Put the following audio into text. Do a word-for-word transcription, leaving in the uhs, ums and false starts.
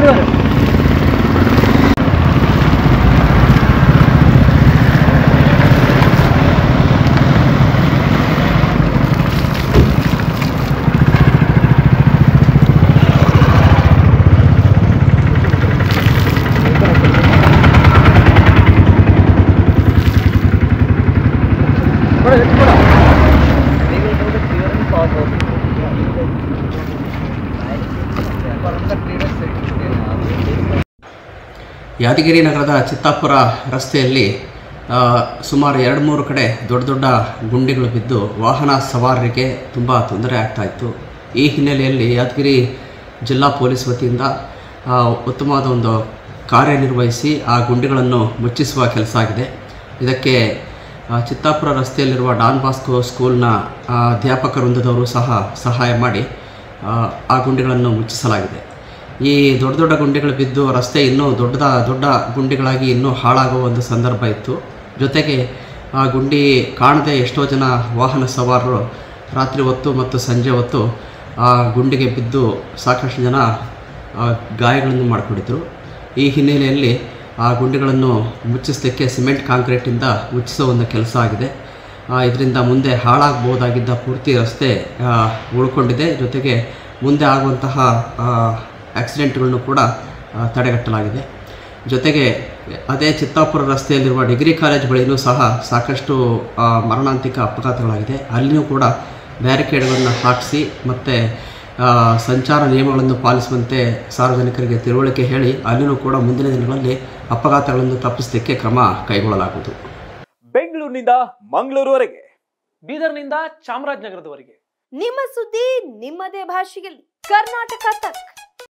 ಯಾದಗಿರಿ ನಗರದ ಚಿತ್ತಾಪುರ ರಸ್ತೆಯಲ್ಲಿ ಸುಮಾರು ಎರಡು ಮೂರು ಕಡೆ ದೊಡ್ಡ ದೊಡ್ಡ ಗುಂಡಿಗಳು ಬಿದ್ದು ವಾಹನ ಸವಾರರಿಗೆ ತುಂಬ ತೊಂದರೆ ಆಗ್ತಾಯಿತ್ತು. ಈ ಹಿನ್ನೆಲೆಯಲ್ಲಿ ಯಾದಗಿರಿ ಜಿಲ್ಲಾ ಪೊಲೀಸ್ ವತಿಯಿಂದ ಉತ್ತಮವಾದ ಒಂದು ಕಾರ್ಯನಿರ್ವಹಿಸಿ ಆ ಗುಂಡಿಗಳನ್ನು ಮುಚ್ಚಿಸುವ ಕೆಲಸ ಆಗಿದೆ. ಇದಕ್ಕೆ ಚಿತ್ತಾಪುರ ರಸ್ತೆಯಲ್ಲಿರುವ ಡಾನ್ ಬಾಸ್ಕೋ ಸ್ಕೂಲ್ನ ಅಧ್ಯಾಪಕ ವೃಂದದವರು ಸಹ ಸಹಾಯ ಮಾಡಿ ಆ ಗುಂಡಿಗಳನ್ನು ಮುಚ್ಚಿಸಲಾಗಿದೆ. ಈ ದೊಡ್ಡ ದೊಡ್ಡ ಗುಂಡಿಗಳು ಬಿದ್ದು ರಸ್ತೆ ಇನ್ನೂ ದೊಡ್ಡದ ದೊಡ್ಡ ಗುಂಡಿಗಳಾಗಿ ಇನ್ನೂ ಹಾಳಾಗುವ ಒಂದು ಸಂದರ್ಭ ಇತ್ತು. ಜೊತೆಗೆ ಆ ಗುಂಡಿ ಕಾಣದೆ ಎಷ್ಟೋ ಜನ ವಾಹನ ಸವಾರರು ರಾತ್ರಿ ಹೊತ್ತು ಮತ್ತು ಸಂಜೆ ಹೊತ್ತು ಆ ಗುಂಡಿಗೆ ಬಿದ್ದು ಸಾಕಷ್ಟು ಜನ ಗಾಯಗಳನ್ನು ಮಾಡಿಕೊಂಡಿದ್ದರು. ಈ ಹಿನ್ನೆಲೆಯಲ್ಲಿ ಆ ಗುಂಡಿಗಳನ್ನು ಮುಚ್ಚಿಸಲಿಕ್ಕೆ ಸಿಮೆಂಟ್ ಕಾಂಕ್ರೀಟಿಂದ ಮುಚ್ಚಿಸೋ ಒಂದು ಕೆಲಸ ಆಗಿದೆ. ಇದರಿಂದ ಮುಂದೆ ಹಾಳಾಗಬಹುದಾಗಿದ್ದ ಪೂರ್ತಿ ರಸ್ತೆ ಉಳ್ಕೊಂಡಿದೆ. ಜೊತೆಗೆ ಮುಂದೆ ಆಗುವಂತಹ ಆಕ್ಸಿಡೆಂಟ್ಗಳನ್ನು ಕೂಡ ತಡೆಗಟ್ಟಲಾಗಿದೆ. ಜೊತೆಗೆ ಅದೇ ಚಿತ್ತಾಪುರ ರಸ್ತೆಯಲ್ಲಿರುವ ಡಿಗ್ರಿ ಕಾಲೇಜ್ ಬಳಿಯೂ ಸಹ ಸಾಕಷ್ಟು ಮರಣಾಂತಿಕ ಅಪಘಾತಗಳಾಗಿದೆ. ಅಲ್ಲಿಯೂ ಕೂಡ ಬ್ಯಾರಿಕೇಡ್ಗಳನ್ನು ಹಾಕಿಸಿ ಮತ್ತು ಸಂಚಾರ ನಿಯಮಗಳನ್ನು ಪಾಲಿಸುವಂತೆ ಸಾರ್ವಜನಿಕರಿಗೆ ತಿಳುವಳಿಕೆ ಹೇಳಿ ಅಲ್ಲಿಯೂ ಕೂಡ ಮುಂದಿನ ದಿನಗಳಲ್ಲಿ ಅಪಘಾತಗಳನ್ನು ತಪ್ಪಿಸಲಿಕ್ಕೆ ಕ್ರಮ ಕೈಗೊಳ್ಳಲಾಗುವುದು. ಬೆಂಗಳೂರಿನಿಂದ ಮಂಗಳೂರುವರೆಗೆ, ಬೀದರ್ನಿಂದ ಚಾಮರಾಜನಗರದವರೆಗೆ ನಿಮ್ಮ ಸುದ್ದಿ ನಿಮ್ಮದೇ ಭಾಷೆಯಲ್ಲಿ ಕರ್ನಾಟಕ ತಕ್.